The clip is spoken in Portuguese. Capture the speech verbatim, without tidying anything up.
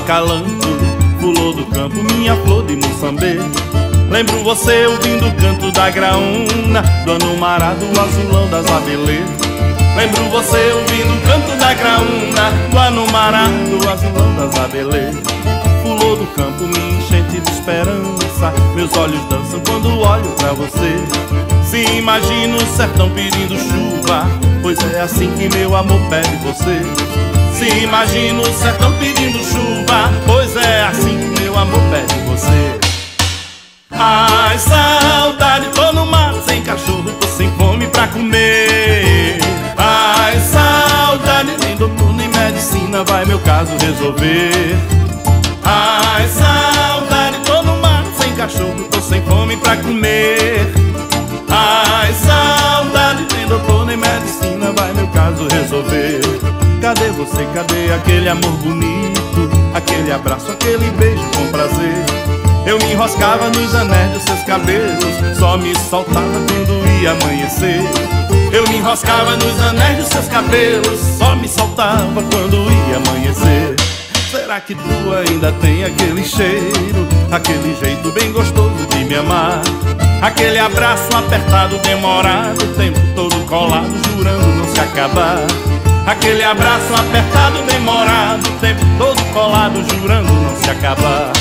acalanto, pulou do campo minha flor de Moçambique. Lembro você ouvindo o canto da graúna, do Anumará, do azulão das abelês. Lembro você ouvindo o canto da graúna, do Anumará, do azulão das abelês. Pulou do campo minha enchente de esperança, meus olhos dançam quando olho pra você. Se imagina o sertão pedindo chuva, pois é assim que meu amor pede você. Se imagina o sertão pedindo chuva, pois é assim que meu amor pede você. Ai, saudade, tô no mar sem cachorro, tô sem fome pra comer. Ai, saudade, nem doutor nem medicina vai meu caso resolver. Ai, saudade, tô no mar sem cachorro, tô sem fome pra comer. Ai, saudade, nem doutor nem medicina vai meu caso resolver. Cadê você, cadê aquele amor bonito, aquele abraço, aquele beijo com prazer? Eu me enroscava nos anéis dos seus cabelos, só me soltava quando ia amanhecer. Eu me enroscava nos anéis dos seus cabelos, só me soltava quando ia amanhecer. Será que tu ainda tem aquele cheiro, aquele jeito bem gostoso de me amar? Aquele abraço apertado, demorado, o tempo todo colado, jurando não se acabar. Aquele abraço apertado, demorado, o tempo todo colado, jurando não se acabar.